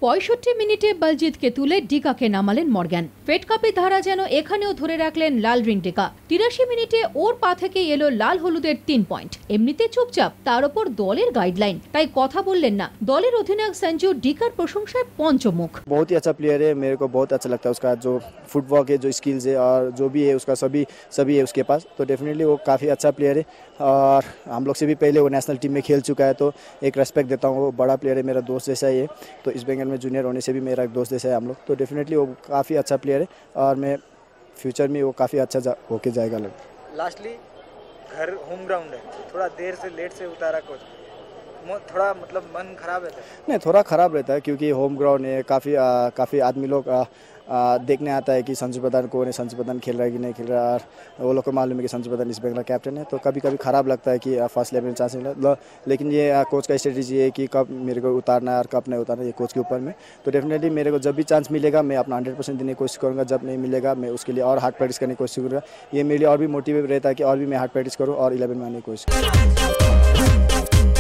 65 মিনিটে বলজিৎকে তুলে ডিকাকে নামালেন Morgan. Fade কাপের ধারা যেন এখানেও ধরে রাখলেন লাল রিং ডিকা। 83 মিনিটে ওর পা থেকে এলো লাল হলুদের 3 পয়েন্ট। এমনিতে চুপচাপ, তার উপর দলের গাইডলাইন, তাই কথা বললেন না। দলের অধিনায়ক সঞ্জু ডিকার প্রশংসায় পঞ্চमुख। बहुत ही अच्छा प्लेयर है, मेरे को बहुत अच्छा लगता है उसका जो फुटवर्क है, जो स्किल्स है और जो भी है उसका सभी है उसके पास। तो डेफिनेटली वो काफ़ी अच्छा प्लेयर है और हम लोग से भी पहले वो नेशनल टीम में खेल चुका है, तो एक रेस्पेक्ट देता हूँ। वो बड़ा प्लेयर है, मेरा दोस्त जैसा ही है। तो इस बेंगल में जूनियर होने से भी मेरा एक दोस्त जैसा है हम लोग। तो डेफिनेटली वो काफ़ी अच्छा प्लेयर है और मैं फ्यूचर में वो काफ़ी अच्छा होके जाएगा। लास्टली घर होम ग्राउंड है, थोड़ा देर से लेट से उतारा कोच, थोड़ा मतलब मन खराब रहता है? नहीं, थोड़ा ख़राब रहता है क्योंकि होम ग्राउंड है। काफ़ी आदमी लोग देखने आता है कि संजू प्रधान कौन है, संजू प्रधान खेल रहा है कि नहीं खेल रहा है। और वो लोग को मालूम है कि संजू प्रधान इस बेंगल कैप्टन है, तो कभी कभी ख़राब लगता है कि फर्स्ट 11 में चांस मिला। लेकिन ये कोच का स्ट्रेटजी है कि कब मेरे को उतारना है और कब नहीं उतारना, ये कोच के ऊपर में। तो डेफिनेटली मेरे को जब भी चांस मिलेगा मैं अपना 100% देने की कोशिश करूँगा। जब नहीं मिलेगा मैं उसके लिए और हार्ड प्रैक्टिस करने की कोशिश करूँगा। ये मेरे लिए और भी मोटिवेट रहता है कि और भी मैं हार्ड प्रैक्टिस करूँ और 11 में आने की कोशिश करूँ।